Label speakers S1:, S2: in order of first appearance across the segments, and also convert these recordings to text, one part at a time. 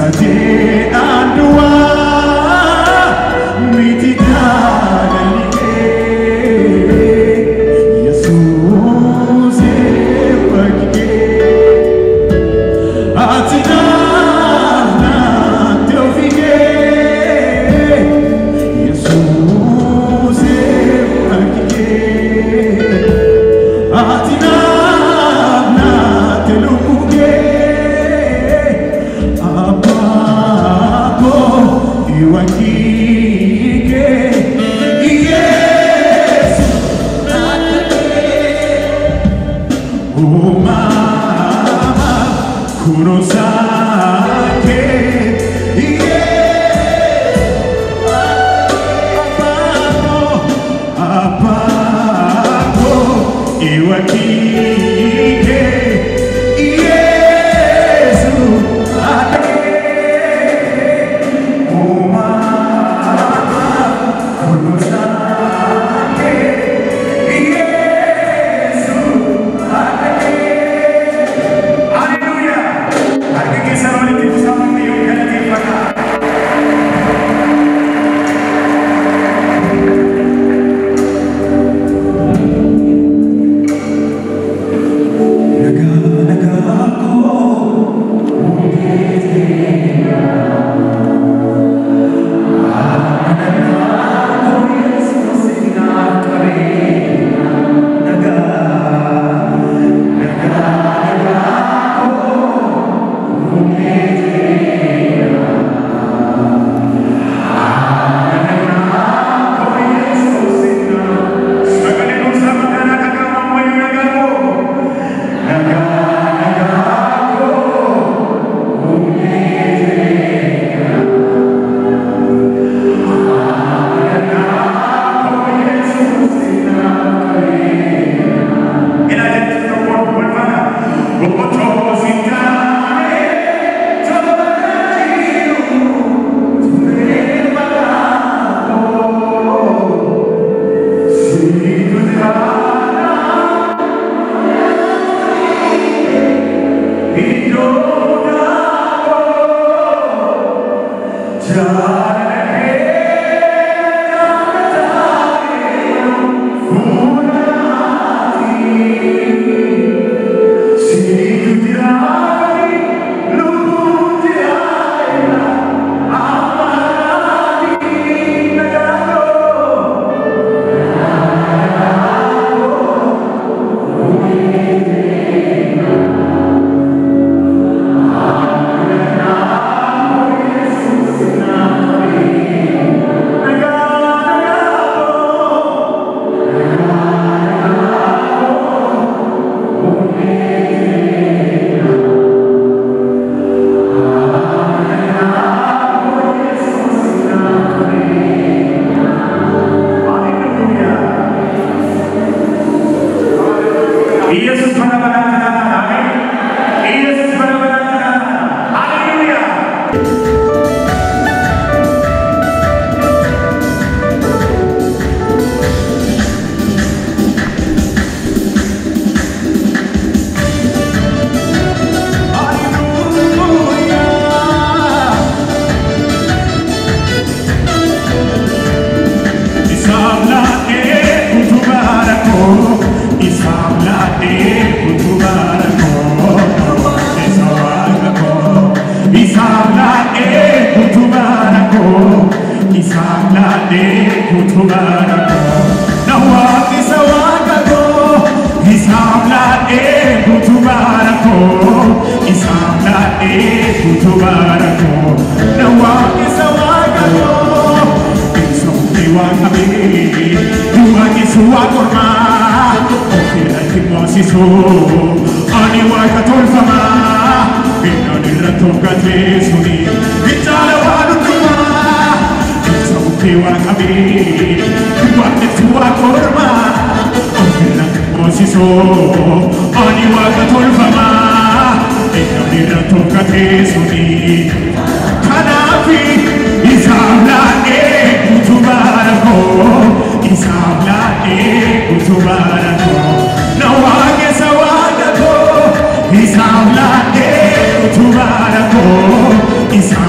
S1: Isabla,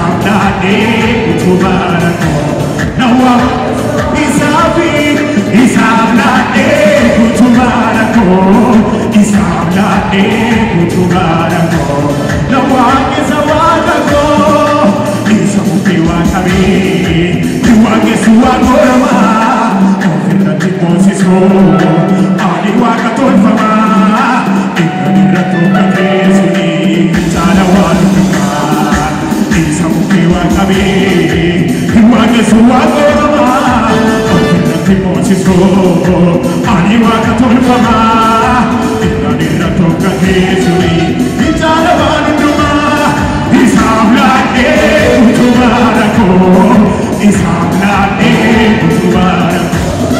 S1: kutubarako nawa isafi isabla kutubarako isabla kutubarako nawa isawadako isamukiwa kami iwage suwagorama ofirna tiposiso ali wakatolfama ikadirato kakesuni talawaduma isamukiwa kami iwage suwagorama ofirna tiposiso ali wakatolfama ikadirato kakesuni talawaduma isabla kutubarako isabla kutubarako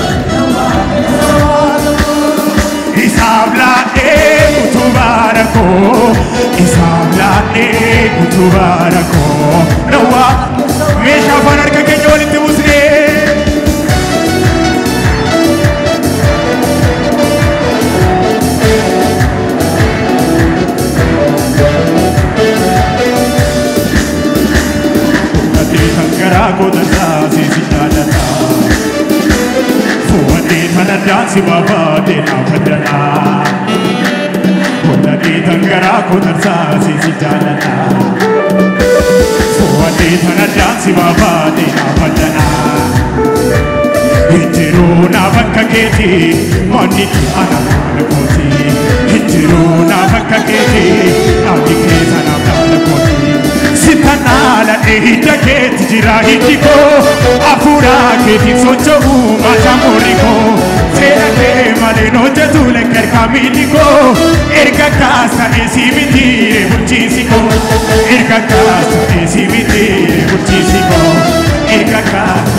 S1: isabla kutubarako isabla kutubarako rawa mesha fanar ka kenyol timusre Ko dansi sijadata fuwande thana dansi baba de na bhadana fuwande thangara ko dansi sijadata fuwande thana dansi baba de na bhadana hinjiru na bakka keti mani ki anaman koti hinjiru na bakka keti abdi ke thana ban koti Sitanala ehita keti jirahiti ko Afura keti socho machamuri ko Sera ke male noche tule kerkamili ko Erga kasa esi mitire burchisi ko Erga kasa esi mitire burchisi ko Erga kasa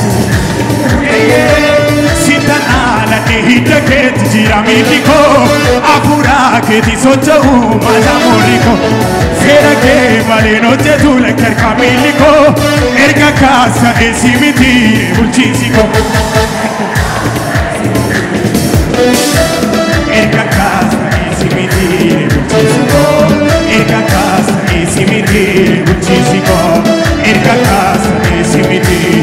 S1: Sitanala ehita keti jirahiti ko Afura keti socho machamuri ko Sera ke male noche tule kerkamili ko Erga kasa esi mitire burchisi ko Erga kasa esi mitire burchisi ko Erga kasa esi mitire burchisi ko Erga kasa esi mitire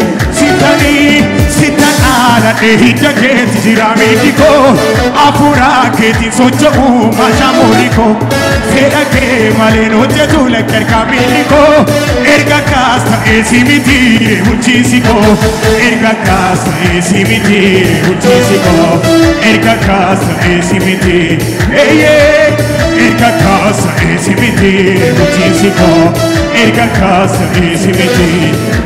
S1: Sitanala ehita keti jiramiti ko Afura keti socho machamuri ko Sera ke male noche tule kerkamili ko Erga kasa esi mitire burchisi ko Erga kasa esi mitire burchisi ko Erga kasa esi mitire Erga kasa esi mitire burchisi ko Erga kasa esi mitire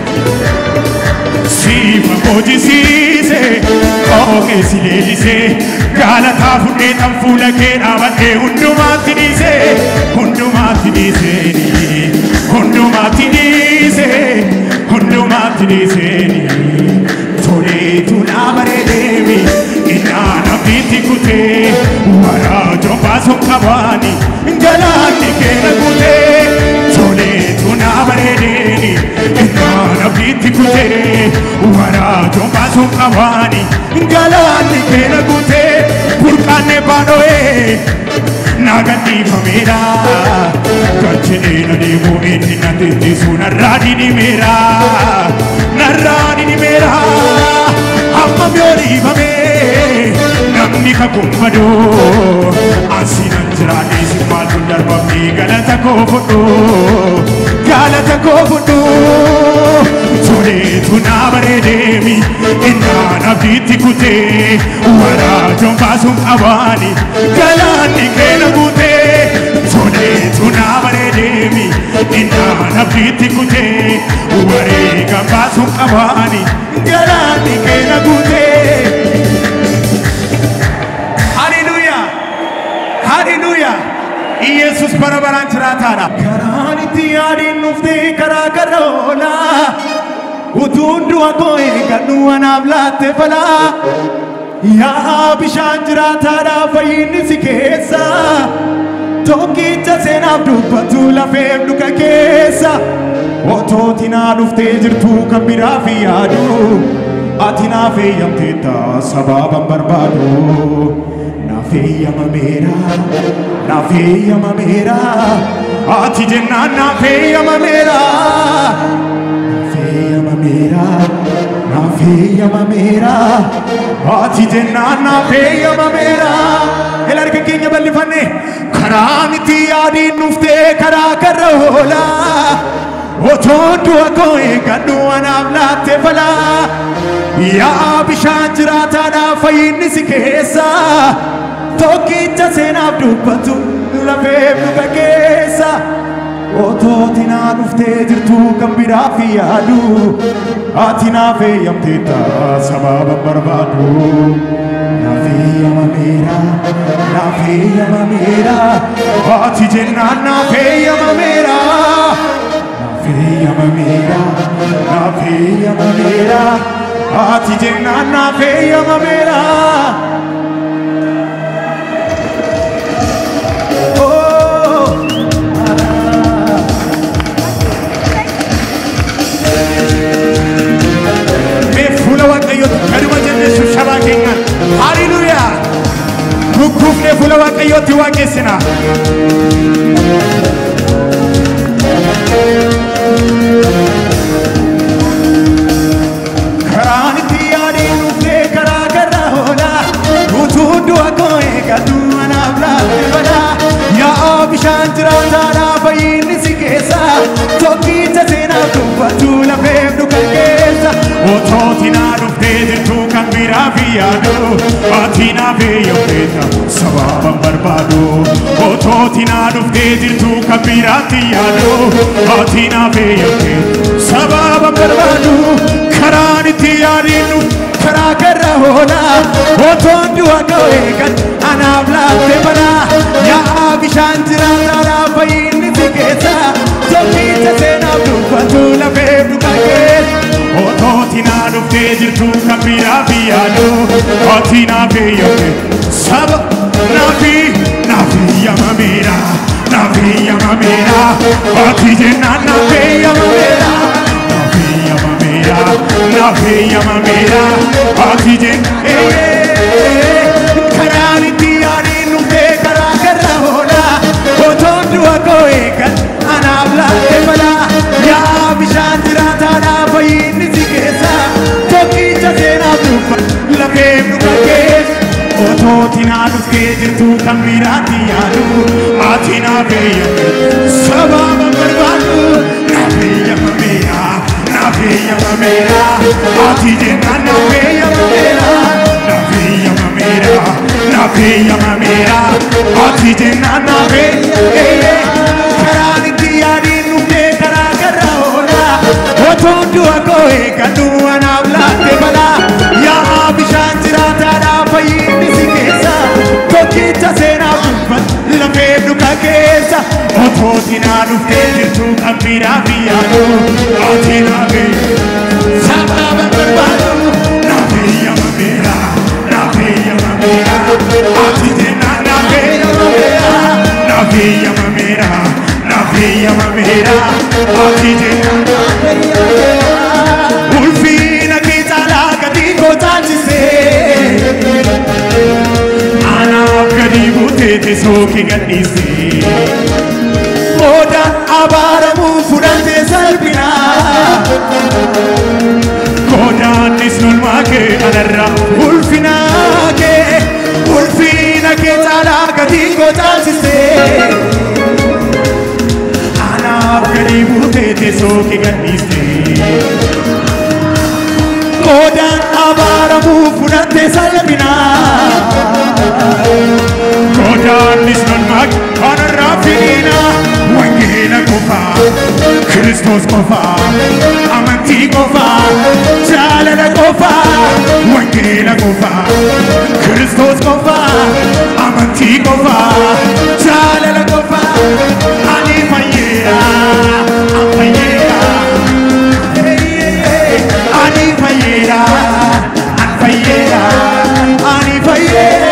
S1: Sifa koji sise Oge silelise Galata funne tamfula ke navate hundumati dise Hundumati dise Hundumati dise Hundumati dise Thore tu namare devi Inana biti kute Wara jomba sokhavani Galati ke nagute Thore tu namare devi Inana biti kute Wara jomba sokhavani Galati ke nagute Purkane banoe Nagati famera Kachne nadi mo etina titi suna rani ni mera Narani ni mera Amma myori vame Namni ka kumbado Asinan jirane simmal kundar bamni galata ko fudu Galata ko fudu Chole tunabare demi Inna nabiti kute Wara jomba sum awani Galani kena kute Chole tunabare demi Inna nabiti kute Ware gamba sum awani Galani kena kute Hallelujah Hallelujah Jesus barabaran chiraatadha karaan itti yaadiin nuftee karaa karoola utuundu akkoo eegannu anaaf laatte falaa yaa bishaan jiraataadha fayyinni si keessa tokkicha seenaaf dubbatu lafeef dhuka keessa otooti naa dhuftee jirtu kan biraaf yaadu ati naaf eeyyamteetta sababan barbaadu naaf eeyyamameera ati jennaan naaf eeyyamameera mamera, nafeya mamera, ati jenna nafeya mamera. Elar ke kenya balli fanne, karamiti adi nufte kara karola. Otondo akoe kanu anamlate fala, ya bishan jirata na fayini sikesa. Toki chasena dubatu lafeef nukakesa. Ototina nufte jirtu kambira fiyadu, ati nafeyam teta sababa barbadu. Nafeya mamera, nafeya mamera, ati jenna nafeya mamera. Nafeya mamera, nafeya mamera, ati jenna nafeya mamera. Hallelujah. Kufne fula wakayoti wakesina. Karani tiyari nufne kara kara hola. Utundu akoe kadu anabla bada. Ya abishan jirata na bayini sikesa. Toki chasena dubatu la fevdu kakesa. Ototina nufne jirtu kambira fiyadu. Atina veyo peta sababa barbado. Ototina nufne jirtu kambira fiyadu. Atina veyo peta sababa barbado. Karani tiyari nu kara kara hola. Otondu akoe kad anabla bada. Ya abishan jirata na bayini sikesa. Toki chasena dubatu la fevdu kakesa. Ototina nufte jirtu kambira fiyadu. Otina veyo saba nafi ya mamera, nafi ya mamera. Oti jenna nafi ya mamera, nafi ya mamera, nafi ya mamera. Oti jenna karani tiyari nufte kara kara hola. Otondu akoe kad anabla bala. Ya bishan jirata na fayini sikesa. Toki chasena dupa la fevdu kakes. Ototina nufte jirtu kambira fiyadu. Atina veyo sababa barbadu. Nafeya mamera, nafeya mamera. Ati jenna nafeya mamera, nafeya mamera, nafeya mamera. Ati jenna nafeya. Karani tiyari nufte kara kara hola. Otondu akoe kadu anabla bala. Ya abishan jirata na fayini sikesa. Toki chasena dubat la fevdu kakesa. Ototina nufte jirtu kambira fiyadu. Atina veyo sababa barbadu. Nafeya mamera, nafeya mamera. Ati jenna nafeya mamera, nafeya mamera, nafeya mamera. Ati jenna nafeya mamera. Ulfina ke chala gadi ko chachise. Anaf gadi bute te soki gadise. Moda abaramu fudante salpina. Moda nisnul make anarra. Ulfina ke chala gadi ko chachise. Anaf gadi bute te soki gadise. Moda abaramu fudante salpina. Moda nisnul make anarra fidina. Wangela kofa, Christos kofa, amanti kofa, jalala kofa. Wangela kofa, Christos kofa, amanti kofa, jalala kofa. Ani fayera, afayera, ani fayera, afayera, ani fayera.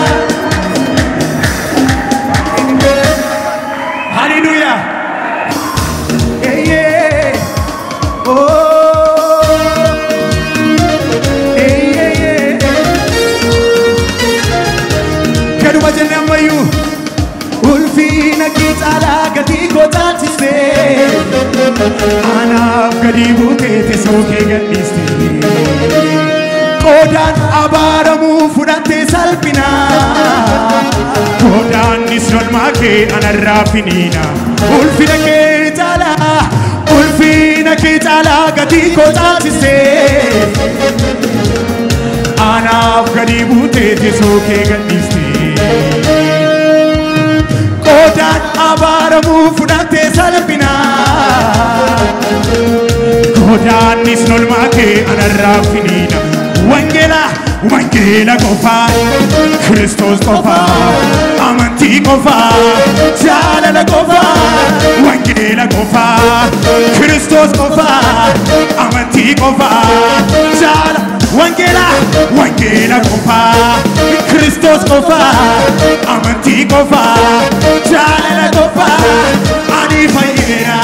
S1: Hallelujah. Yeah, yeah. Oh. Yeah, yeah, yeah. Can you imagine them by you? ulfinaki caalaa gatii koo caalchiste anaaf gadi buuteete sookee gadhiiste qoodaan abaaramuu fudhattee salphina qoodaanis lolmaa kee anarraa finiina ulfina kee caalaa gatii koo caalchiste anaaf gadi buuteete sookee gadhiiste qoodaan abaaramuu fudhattee salphina qoodaanis lolmaa kee anarraa finiina Wangela qofa Kristos qofa amanti qofa jaalala qofa Wangela qofa Kristos qofa amanti qofa jaalala Wangela qofa Kristos qofa amanti qofa jaalala qofa ani fayyera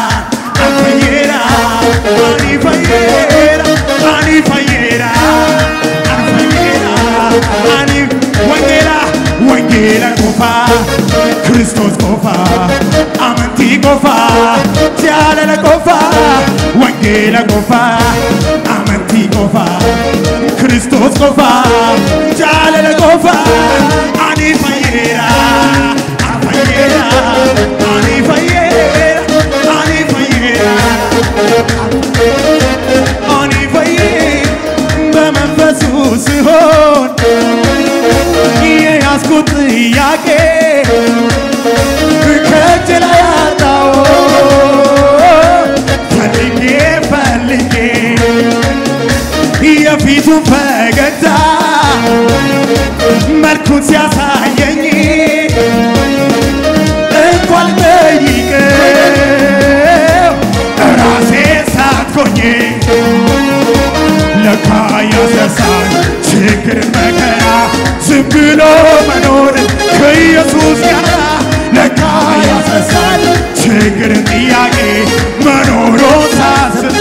S1: Wangela qofa Kristos qofa amanti qofa jaalala qofa Wangela qofa amanti qofa Kristos qofa jaalala qofa ani fayyera በመንፈሱ ሲሆን የያዝኩት ጥያቄ ከእጄ ላይ አጣው ፈልጌ የፊቱን ፈገግታ መልኩን ሲያሳየኝ እንኳን ጠይቀው ራሴ ሳትሆኜ ለካ ያስረሳል ችግር መከራ ዝም ብሎ መኖር ከኢየሱስ ጋር ለካ ያስረሳል ችግር ጥያቄ መኖሮ ሳስብ